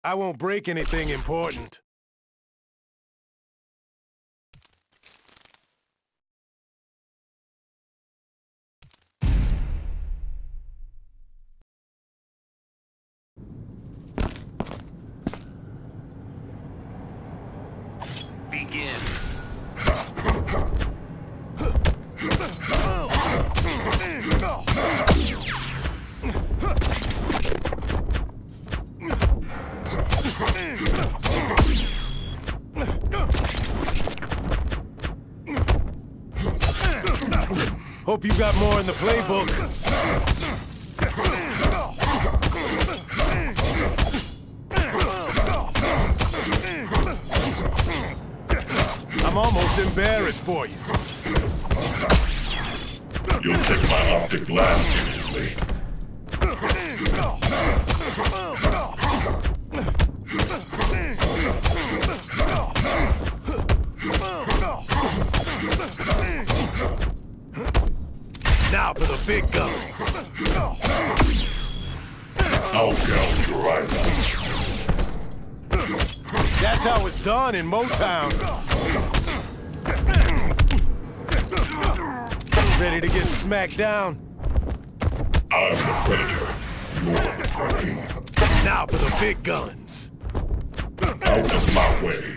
I won't break anything important. Begin. Hope you got more in the playbook. I'm almost embarrassed for you. You'll take my optic blast seriously. Now for the big guns. I'll gouge your eyes out. That's how it's done in Motown. Ready to get smacked down? I'm the predator. You're the prey. Now for the big guns. Out of my way.